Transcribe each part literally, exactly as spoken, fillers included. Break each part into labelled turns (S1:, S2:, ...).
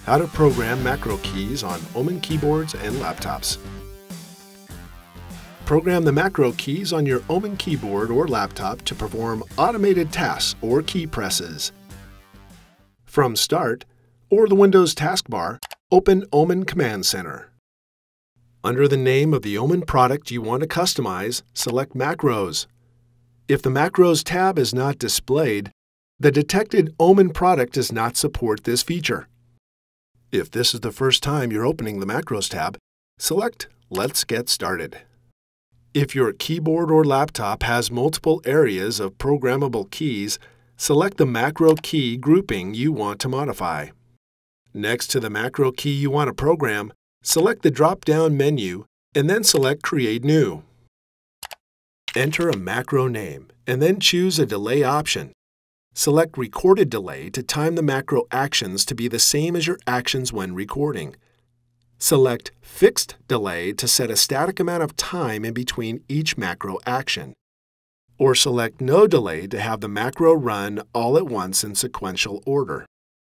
S1: How to program macro keys on OMEN keyboards and laptops. Program the macro keys on your OMEN keyboard or laptop to perform automated tasks or key presses. From Start or the Windows taskbar, open OMEN Command Center. Under the name of the OMEN product you want to customize, select Macros. If the Macros tab is not displayed, the detected OMEN product does not support this feature. If this is the first time you're opening the Macros tab, select Let's Get Started. If your keyboard or laptop has multiple areas of programmable keys, select the macro key grouping you want to modify. Next to the macro key you want to program, select the drop-down menu and then select Create New. Enter a macro name and then choose a delay option. Select Recorded Delay to time the macro actions to be the same as your actions when recording. Select Fixed Delay to set a static amount of time in between each macro action. Or select No Delay to have the macro run all at once in sequential order.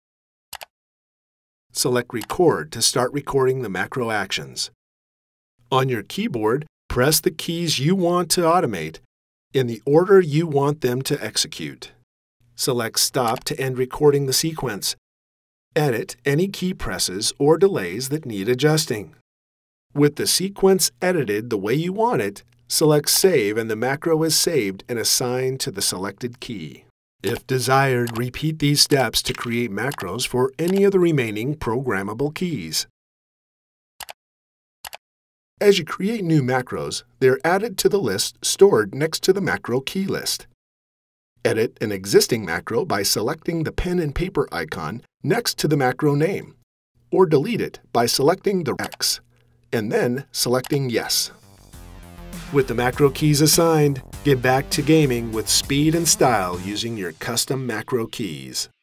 S1: Select Record to start recording the macro actions. On your keyboard, press the keys you want to automate in the order you want them to execute. Select Stop to end recording the sequence. Edit any key presses or delays that need adjusting. With the sequence edited the way you want it, select Save and the macro is saved and assigned to the selected key. If desired, repeat these steps to create macros for any of the remaining programmable keys. As you create new macros, they're added to the list stored next to the macro key list. Edit an existing macro by selecting the pen and paper icon next to the macro name, or delete it by selecting the X, and then selecting Yes. With the macro keys assigned, get back to gaming with speed and style using your custom macro keys.